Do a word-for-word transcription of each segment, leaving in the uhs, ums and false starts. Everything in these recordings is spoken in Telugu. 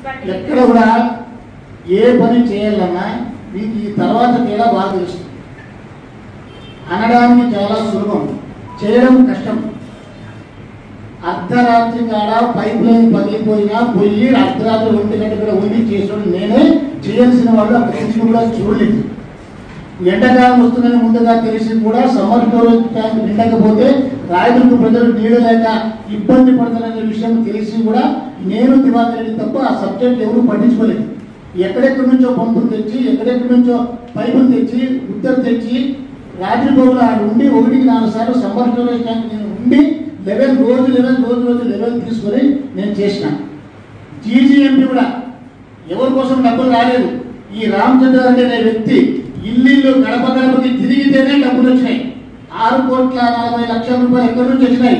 ఎక్కడ కూడా ఏ పని చేయాలన్నా మీకు ఈ తర్వాత తేడా బాగా తెలుస్తుంది. అనడానికి చాలా సులభం, చేయడం కష్టం. అర్ధరాత్రి కాడ పైప్ లైన్ పగిలిపోయినా పోయి అర్ధరాత్రి ఒంటి గంట కూడా ఉండి చేసాడు నేనే. చేయాల్సిన వాళ్ళు అక్కడ తెచ్చి కూడా చూడలేదు. ఎండాకాలం వస్తుందని ముందుగా తెలిసి కూడా సమ్మర్ స్టోరేజ్ ట్యాంక్ నిండకపోతే రాయదుర్గ ప్రజలు నీళ్ళు లేక ఇబ్బంది పడతారనే విషయం తెలిసి కూడా నేను దివాకర్ తప్ప ఆ సబ్జెక్ట్ ఎవరు పట్టించుకోలేదు. ఎక్కడెక్కడి నుంచో పంపులు తెచ్చి ఎక్కడెక్కడి నుంచో పైపులు తెచ్చి ఉత్తరు తెచ్చి రాత్రి పోగులు ఆడ ఉండి ఒకటికి నాలుగు సార్లు సమ్మర్ స్టోరేజ్ ట్యాంక్ నేను ఉండి లెవెల్ రోజు లెవెల్ రోజు రోజు లెవెల్ తీసుకొని నేను చేసిన. జీజీఎంపీ కూడా ఎవరి కోసం డబ్బులు రాలేదు. ఈ రామచంద్రారెడ్డి అనే వ్యక్తి ఇల్లు గడప గడపకి తిరిగితేనే డబ్బులు వచ్చినాయి. ఆరు కోట్ల నలభై లక్షల రూపాయలు ఎక్కడి నుంచి వచ్చినాయి?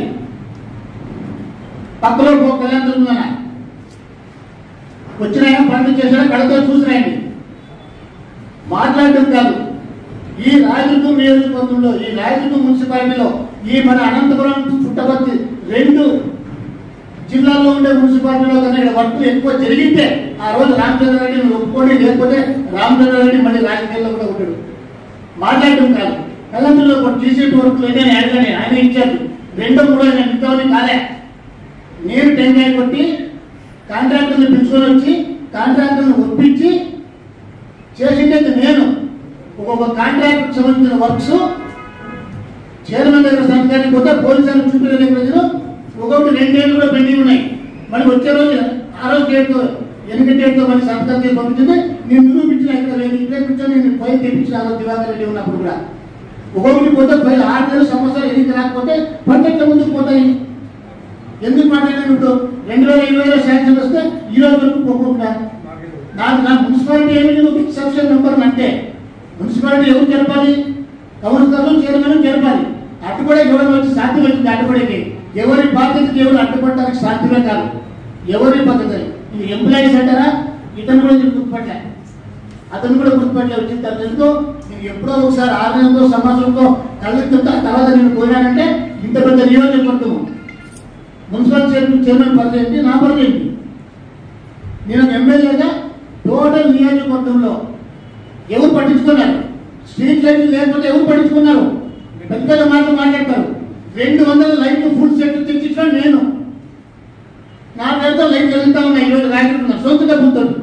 పక్కలో కళ్యాణ్ జరుగుతున్నా వచ్చినాయా? పనులు చేసినా కళ్ళతో చూసినాయండి. మాట్లాడటం కాదు. ఈ రాయదుర్గం నియోజకవర్గంలో ఈ రాయదుర్గం మున్సిపాలిటీలో ఈ మన అనంతపురం పుట్టపర్తి రెండు జిల్లాల్లో ఉండే మున్సిపాలిటీలో కన్నా ఇక్కడ వర్క్ ఎక్కువ జరిగితే ఆ రోజు రామచంద్రారెడ్డిని ఒప్పుకోండి, లేకపోతే రామచంద్రారెడ్డి మళ్ళీ రాజకీయాల్లో కూడా ఉంటాడు. మాట్లాడటం కాదు. కళ్ళందులో టీసీటీ వర్క్ లేదని అడగానే ఆయన ఇచ్చారు. రెండో మూడో ఆయన ఇంతవరకు కాలే. నేను టెంకాయ కొట్టి కాంట్రాక్టర్ని పిలుచుకొని వచ్చి కాంట్రాక్టర్ని ఒప్పించి చేసిందే నేను. ఒక్కొక్క కాంట్రాక్టర్ సంబంధించిన వర్క్స్ చైర్మన్ దగ్గర సంతకానికి పోతే పోలీసులు చూపించే ప్రజలు ఒక్కొక్కటి రెండేళ్ళు కూడా పెండింగ్ ఉన్నాయి. మళ్ళీ వచ్చే రోజు ఆ రోజు డేట్తో ఎనిమిది డేట్తో మళ్ళీ సంతకం చేసి పంపించింది. నేను నిరూపించిన ఇక్కడ నేను ఇక్కడే కూర్చొని నేను ఫైల్ తెప్పించిన ఆ రోజు దివాకర్ రెడ్డి ఉన్నప్పుడు కూడా ఒక్కొక్కటి పోతే ఫైల్ ఆరు నెలల సంవత్సరాలు ఎన్నిక రాకపోతే పంటల ముందుకు పోతాయి. ఎందుకు మాట్లాడినట్టు రెండు వేల ఇరవైలో శాంక్షన్ వస్తే ఈ రోజు వరకు పోకుండా నాకు నా మున్సిపాలిటీ ఏమి సబ్సిడీ నెంబర్ అంటే మున్సిపాలిటీ ఎవరు జరపాలి? కౌన్సిలర్లు చైర్మన్ జరపాలి. అడ్డుపడే ఎవరు వచ్చి సాధ్యం వచ్చింది. అడ్డుపడేకి ఎవరి బాధ్యతకి ఎవరు అడ్డుపడటానికి సాధ్యమే కాదు. ఎవరి పద్ధతి ఇది ఎంప్లాయీస్ అంటారా? ఇతను కూడా నేను గుర్తుపట్టలే, అతను కూడా గుర్తుపట్టలే. వచ్చిన తర్వాత ఎందుకో నేను ఎప్పుడో ఒకసారి ఆరు నెలలతో సంవత్సరంతో కళ్ళతో తర్వాత నేను పోయినానంటే ఇంత పెద్ద నియోజకవర్గము మున్సిపల్ చైర్మన్ చైర్మన్ పరిధి ఏంటి, నా పరిధి ఏంటి? నేను ఎమ్మెల్యేగా టోటల్ నియోజకవర్గంలో ఎవరు పట్టించుకున్నారు? స్ట్రీట్ లైట్లు లేకపోతే ఎవరు పట్టించుకున్నారు? పెద్దగా మాత్రం మాట్లాడతారు. రెండు వందల లైట్లు ఫుల్ సెట్ తెచ్చించిన నేను. నా పేరుతో లైట్లు వెళ్తా ఉన్నాయి. ఈరోజు రాయకుండా సొంత డబ్బులతో